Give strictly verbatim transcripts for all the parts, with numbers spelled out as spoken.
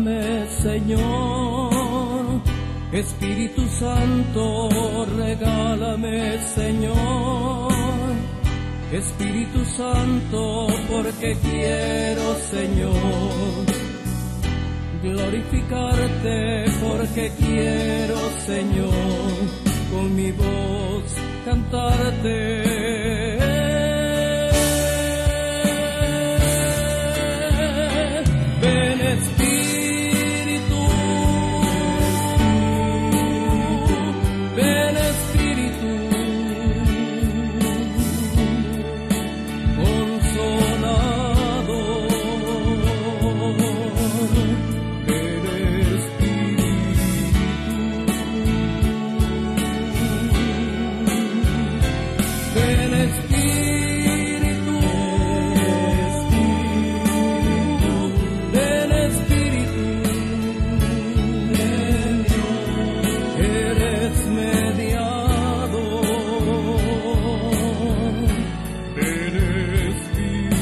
regálame, Señor. Espíritu Santo, regálame, Señor. Espíritu Santo, porque quiero, Señor, glorificarte, porque quiero, Señor, con mi voz cantarte. Ven Espíritu, ven Espíritu, Consolador, ven Espíritu, ven Espíritu, ven Espíritu, eres mediador, ven Espíritu.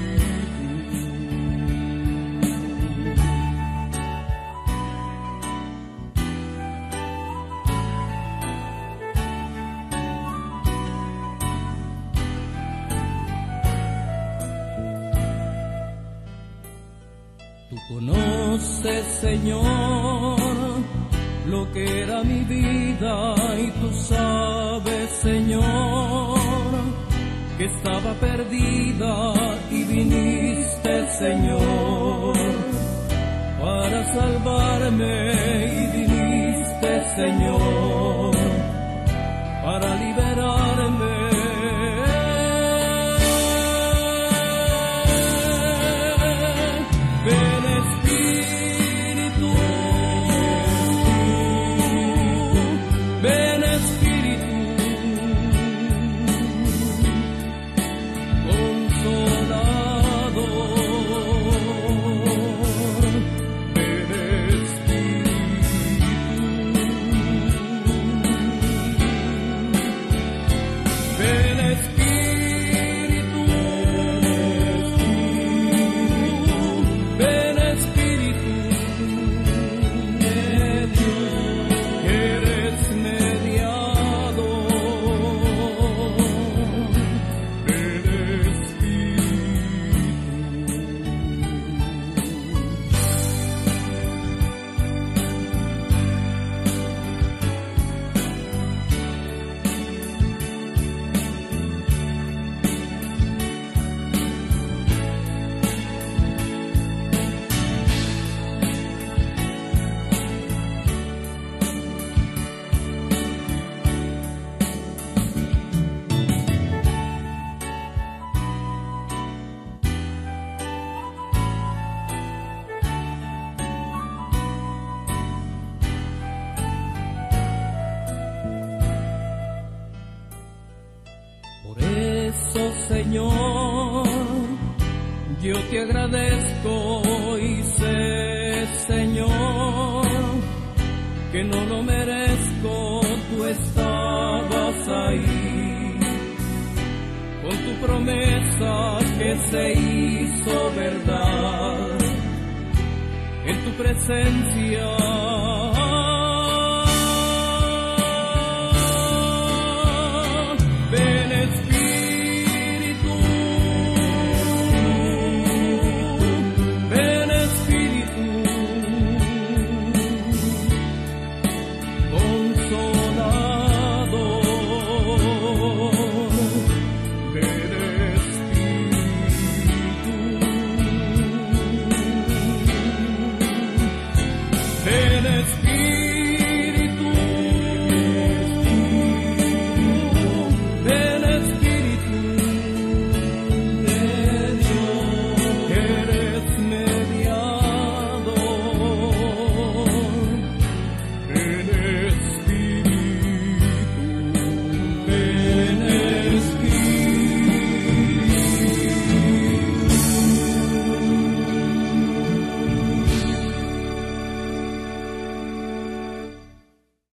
Tú conoces, Señor, lo que era mi vida, y tú sabes, Señor, que estaba perdida y viniste, Señor, para salvarme, y viniste, Señor, para liberarme. Ven Espíritu, ven Espíritu, Consolador, ven Espíritu, ven Espíritu, ven Espíritu, eres mediador, ven Espíritu. Por eso, Señor, yo te agradezco y sé, Señor, que no lo merezco, tú estabas ahí, con tu promesa que se hizo verdad, en tu presencia